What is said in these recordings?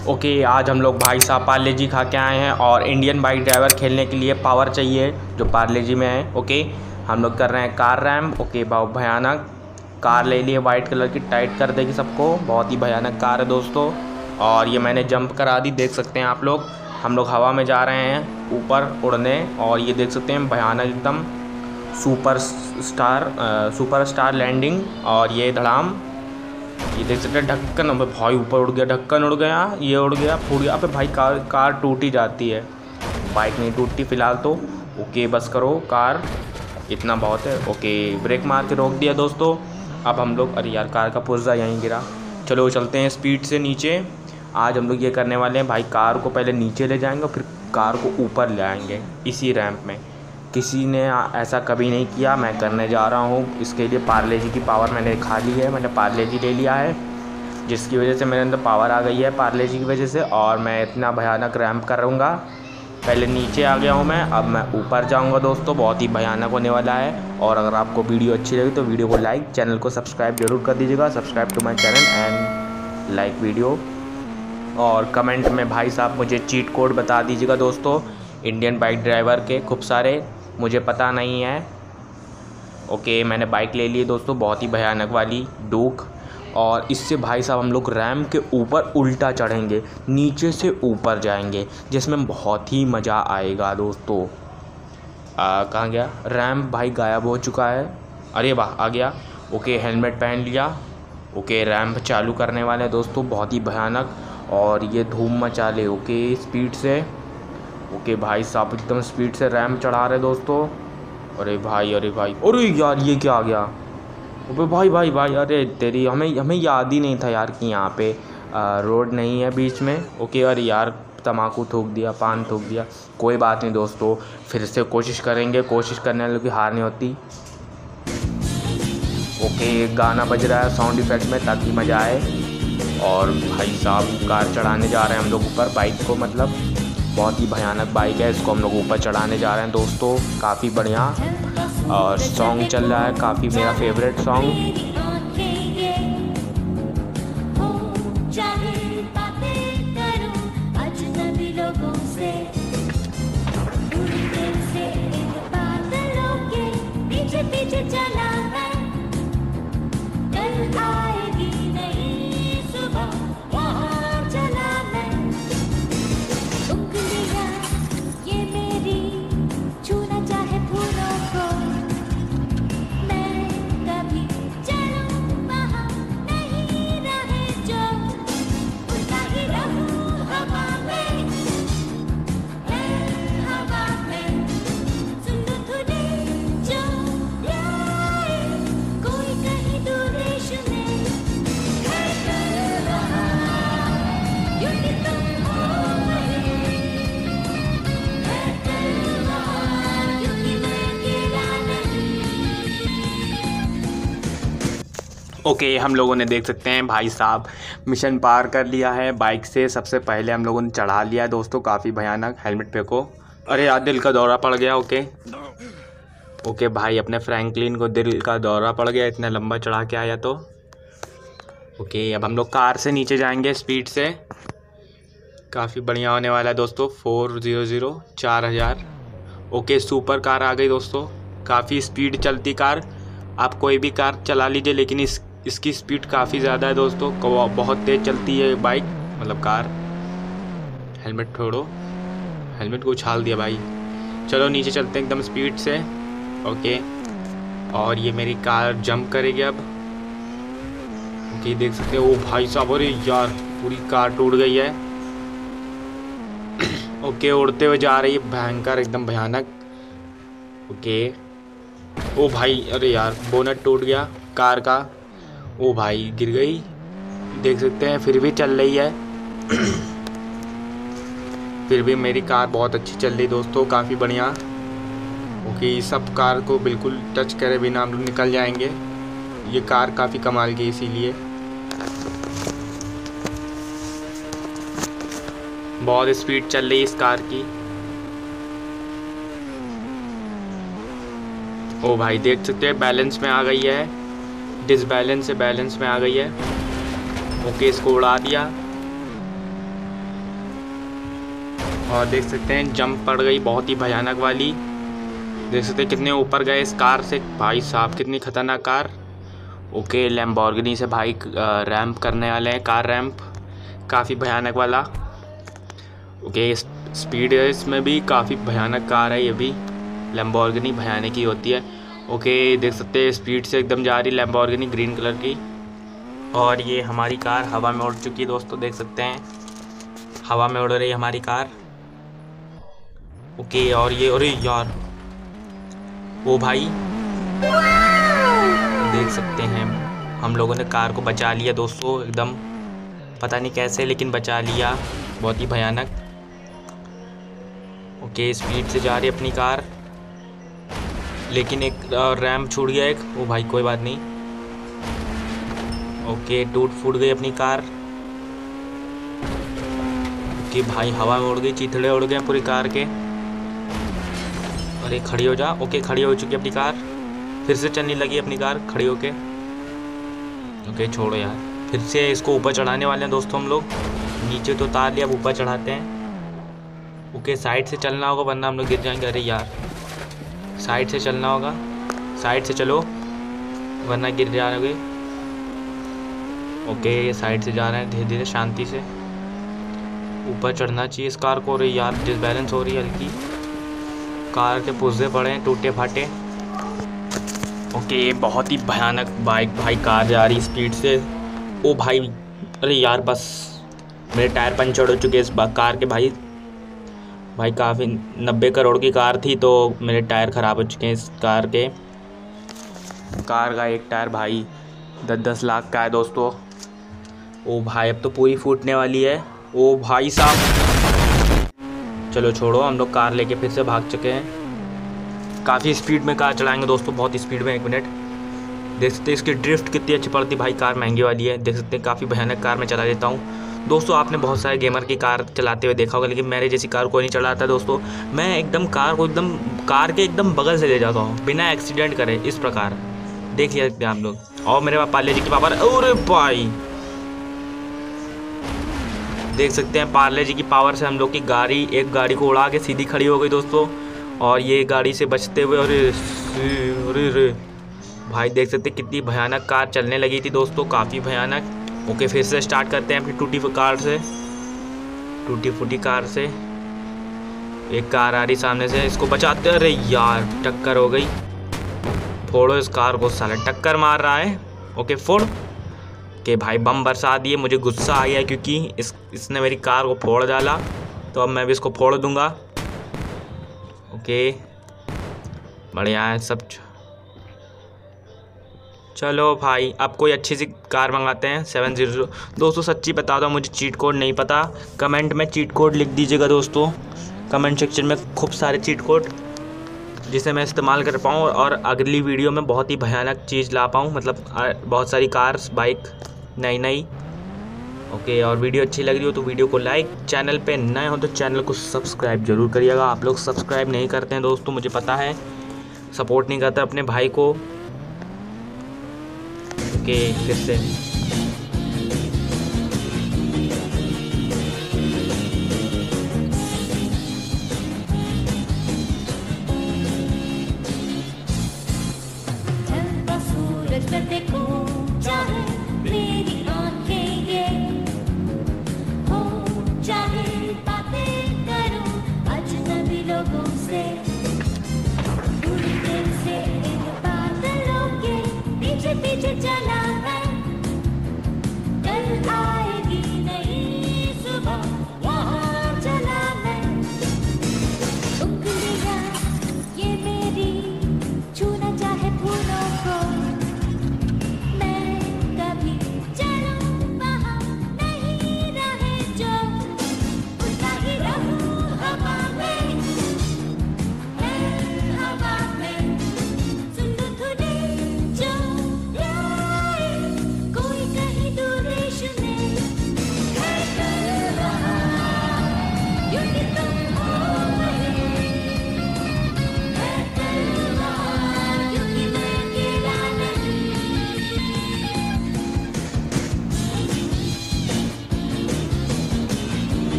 Okay, आज हम लोग भाई साहब पार्ले जी खा के आए हैं और इंडियन बाइक ड्राइवर खेलने के लिए पावर चाहिए जो पार्ले जी में है। ओके, हम लोग कर रहे हैं कार रैम। ओके, बहुत भयानक कार ले लिए, वाइट कलर की, टाइट कर देगी सबको। बहुत ही भयानक कार है दोस्तों। और ये मैंने जंप करा दी, देख सकते हैं आप लोग। हम लोग हवा में जा रहे हैं ऊपर उड़ने, और ये देख सकते हैं भयानक एकदम सुपर स्टार लैंडिंग। और ये धड़ाम, ये देख सकते हैं ढक्कन। अब भाई ऊपर उड़ गया, ढक्कन उड़ गया, ये उड़ गया, फूट गया। अबे भाई कार टूट ही जाती है, बाइक नहीं टूटती फ़िलहाल तो। ओके बस करो कार, इतना बहुत है। ओके, ब्रेक मार के रोक दिया दोस्तों। अब हम लोग, अरे यार कार का पुर्जा यहीं गिरा। चलो चलते हैं स्पीड से नीचे। आज हम लोग ये करने वाले हैं भाई, कार को पहले नीचे ले जाएंगे और फिर कार को ऊपर ले आएंगे इसी रैंप में। किसी ने ऐसा कभी नहीं किया, मैं करने जा रहा हूँ। इसके लिए पार्ले जी की पावर मैंने खा ली है, मैंने पार्ले जी ले लिया है, जिसकी वजह से मेरे अंदर पावर आ गई है पार्ले जी की वजह से। और मैं इतना भयानक रैंप करूँगा। पहले नीचे आ गया हूँ मैं, अब मैं ऊपर जाऊँगा दोस्तों। बहुत ही भयानक होने वाला है। और अगर आपको वीडियो अच्छी लगी तो वीडियो को लाइक, चैनल को सब्सक्राइब जरूर कर दीजिएगा। Subscribe to my channel and like video. और कमेंट में भाई साहब मुझे चीट कोड बता दीजिएगा दोस्तों, इंडियन बाइक ड्राइवर के खूब सारे, मुझे पता नहीं है। ओके, मैंने बाइक ले ली दोस्तों, बहुत ही भयानक वाली डूक। और इससे भाई साहब हम लोग रैम के ऊपर उल्टा चढ़ेंगे, नीचे से ऊपर जाएंगे, जिसमें बहुत ही मज़ा आएगा दोस्तों। कहाँ गया रैम? भाई गायब हो चुका है। अरे वाह, आ गया। ओके, हेलमेट पहन लिया। ओके, रैम्प चालू करने वाले हैं दोस्तों, बहुत ही भयानक। और ये धूम मचा ले। ओके, स्पीड से। ओके भाई साहब एकदम स्पीड से रैम चढ़ा रहे दोस्तों। अरे भाई, अरे भाई, अरे यार ये क्या आ गया? अबे भाई भाई भाई, अरे तेरी, हमें याद ही नहीं था यार कि यहाँ पे रोड नहीं है बीच में। ओके, अरे यार तम्बाकू थूक दिया, पान थूक दिया। कोई बात नहीं दोस्तों, फिर से कोशिश करेंगे, कोशिश करने वालों की हार नहीं होती। ओके, एक गाना बज रहा है साउंड इफेक्ट में ताकि मज़ा आए। और भाई साहब कार चढ़ाने जा रहे हैं हम लोग ऊपर, बाइक को, मतलब बहुत ही भयानक बाइक है, इसको हम लोग ऊपर चढ़ाने जा रहे हैं दोस्तों। काफ़ी बढ़िया और सॉन्ग चल रहा है, काफ़ी मेरा फेवरेट सॉन्ग। ओके, हम लोगों ने देख सकते हैं भाई साहब मिशन पार कर लिया है बाइक से। सबसे पहले हम लोगों ने चढ़ा लिया है दोस्तों, काफ़ी भयानक। हेलमेट पे को, अरे यार दिल का दौरा पड़ गया। ओके ओके भाई, अपने फ्रैंकलिन को दिल का दौरा पड़ गया, इतना लंबा चढ़ा के आया तो। ओके, अब हम लोग कार से नीचे जाएंगे स्पीड से, काफ़ी बढ़िया होने वाला है दोस्तों। 400 4000। ओके, सुपर कार आ गई दोस्तों, काफ़ी स्पीड चलती कार। आप कोई भी कार चला लीजिए, लेकिन इसकी स्पीड काफ़ी ज़्यादा है दोस्तों, बहुत तेज़ चलती है बाइक, मतलब कार। हेलमेट छोड़ो, हेलमेट को उछाल दिया भाई। चलो नीचे चलते हैं एकदम स्पीड से। ओके, और ये मेरी कार जंप करेगी अब। ओके, देख सकते हो। ओ भाई साहब, अरे यार पूरी कार टूट गई है। ओके, उड़ते हुए जा रही है, भयंकर एकदम भयानक। ओके, ओ भाई, अरे यार बोनट टूट गया कार का। ओ भाई गिर गई, देख सकते हैं, फिर भी चल रही है। फिर भी मेरी कार बहुत अच्छी चल रही दोस्तों, काफ़ी बढ़िया। ओके, सब कार को बिल्कुल टच करे बिना हम लोग निकल जाएंगे। ये कार काफ़ी कमाल की, इसीलिए बहुत स्पीड चल रही है इस कार की। ओ भाई देख सकते हैं बैलेंस में आ गई है, डिसबैलेंस से बैलेंस में आ गई है। ओके, इसको उड़ा दिया। और देख सकते हैं जंप पड़ गई बहुत ही भयानक वाली। देख सकते हैं कितने ऊपर गए इस कार से, भाई साहब कितनी खतरनाक कार। ओके, लैम्बोर्गिनी से भाई रैंप करने वाले हैं, कार रैंप काफ़ी भयानक वाला। ओके, स्पीड है इसमें भी, काफ़ी भयानक कार है ये भी। लैम्बोर्गिनी भयानक ही होती है। ओके, देख सकते हैं स्पीड से एकदम जा रही लैम्बोर्गिनी ग्रीन कलर की। और ये हमारी कार हवा में उड़ चुकी है दोस्तों, देख सकते हैं हवा में उड़ रही है हमारी कार। ओके, और ये अरे यार वो भाई देख सकते हैं हम लोगों ने कार को बचा लिया दोस्तों, एकदम पता नहीं कैसे लेकिन बचा लिया, बहुत ही भयानक। ओके, स्पीड से जा रही है अपनी कार, लेकिन एक रैंप छूट गया एक, वो भाई कोई बात नहीं। ओके, टूट फूट गई अपनी कार। ओके भाई, हवा में उड़ गई, चीथड़े उड़ गए पूरी कार के। अरे खड़ी हो जा। ओके, खड़ी हो चुकी अपनी कार, फिर से चलने लगी अपनी कार खड़ी होके। ओके छोड़ो यार, फिर से इसको ऊपर चढ़ाने वाले हैं दोस्तों हम लोग। नीचे तो उतार लिया, अब ऊपर चढ़ाते हैं। ओके, साइड से चलना होगा वरना हम लोग गिर जाएंगे। अरे यार, साइड से चलना होगा, साइड से चलो वरना गिर जाओगे। ओके, साइड से जा रहे हैं धीरे धीरे शांति से, ऊपर चढ़ना चाहिए इस कार को। अरे यार, डिसबैलेंस हो रही है हल्की, कार के पुर्जे पड़े हैं टूटे फाटे। ओके, बहुत ही भयानक बाइक भाई, कार जा रही स्पीड से। ओ भाई, अरे यार बस मेरे टायर पंचर हो चुके इस कार के भाई। भाई काफ़ी 90 करोड़ की कार थी तो मेरे टायर ख़राब हो चुके हैं इस कार के। कार का एक टायर भाई 10-10 लाख का है दोस्तों। ओ भाई, अब तो पूरी फूटने वाली है। ओ भाई साहब, चलो छोड़ो, हम लोग कार लेके फिर से भाग चुके हैं। काफ़ी स्पीड में कार चलाएंगे दोस्तों, बहुत स्पीड में। 1 मिनट, देख सकते हैं इसकी ड्रिफ्ट कितनी अच्छी पड़ती भाई, कार महंगी वाली है। देख सकते हैं काफ़ी भयानक कार में चला लेता हूँ दोस्तों। आपने बहुत सारे गेमर की कार चलाते हुए देखा होगा, लेकिन मेरे जैसी कार कोई नहीं चलाता दोस्तों। मैं एकदम कार को एकदम कार के एकदम बगल से ले जाता हूँ बिना एक्सीडेंट करे, इस प्रकार देख लिया आप लोग। और मेरे पास पार्ले जी की पावर, अरे भाई देख सकते हैं पार्ले जी की पावर से हम लोग की गाड़ी, एक गाड़ी को उड़ा के सीधी खड़ी हो गई दोस्तों। और ये गाड़ी से बचते हुए, अरे अरे भाई देख सकते हैं कितनी भयानक कार चलने लगी थी दोस्तों, काफ़ी भयानक। ओके, फिर से स्टार्ट करते हैं अपनी टूटी फूटी कार से। एक कार आ रही सामने से, इसको बचाते। अरे यार, टक्कर हो गई। फोड़ो इस कार को, साला टक्कर मार रहा है। ओके, फोड़ के भाई बम बरसा दिए। मुझे गुस्सा आ गया क्योंकि इसने मेरी कार को फोड़ डाला, तो अब मैं भी इसको फोड़ दूंगा। ओके, बढ़िया है सब। चलो भाई, अब कोई अच्छी सी कार मंगाते हैं 700। दोस्तों सच्ची बता दो, मुझे चीट कोड नहीं पता, कमेंट में चीट कोड लिख दीजिएगा दोस्तों। कमेंट सेक्शन में खूब सारे चीट कोड जिसे मैं इस्तेमाल कर पाऊँ और अगली वीडियो में बहुत ही भयानक चीज़ ला पाऊँ, मतलब बहुत सारी कार्स बाइक नई। ओके, और वीडियो अच्छी लग रही हो तो वीडियो को लाइक, चैनल पे नए हो तो चैनल को सब्सक्राइब जरूर करिएगा। आप लोग सब्सक्राइब नहीं करते हैं दोस्तों, मुझे पता है, सपोर्ट नहीं करते अपने भाई को। ओके, फिर से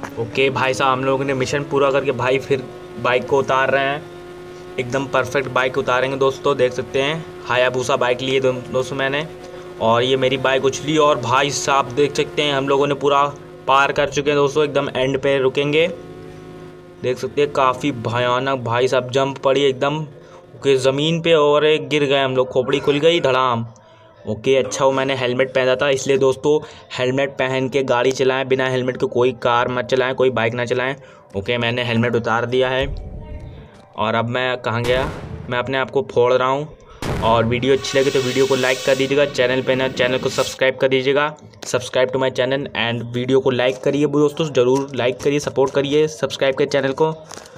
ओके भाई साहब, हम लोगों ने मिशन पूरा करके भाई फिर बाइक को उतार रहे हैं। एकदम परफेक्ट बाइक उतारेंगे दोस्तों। देख सकते हैं हायाबुसा बाइक लिए दोस्तों मैंने, और ये मेरी बाइक उछली और भाई साहब देख सकते हैं हम लोगों ने पूरा पार कर चुके हैं दोस्तों। एकदम एंड पे रुकेंगे। देख सकते हैं काफ़ी भयानक भाई साहब जंप पड़ी एकदम ओके ज़मीन पे, और एक गिर गए हम लोग, खोपड़ी खुल गई धड़ाम। ओके अच्छा, वो मैंने हेलमेट पहना था, इसलिए दोस्तों हेलमेट पहन के गाड़ी चलाएं। बिना हेलमेट के कोई कार मत चलाएं, कोई बाइक ना चलाएं। ओके मैंने हेलमेट उतार दिया है। और अब मैं कहाँ गया, मैं अपने आप को फोड़ रहा हूँ। और वीडियो अच्छी लगे तो वीडियो को लाइक कर दीजिएगा, चैनल पे ना चैनल को सब्सक्राइब कर दीजिएगा, subscribe to my channel. And video को लाइक करिए दोस्तों, ज़रूर लाइक करिए, सपोर्ट करिए, सब्सक्राइब करिए चैनल को।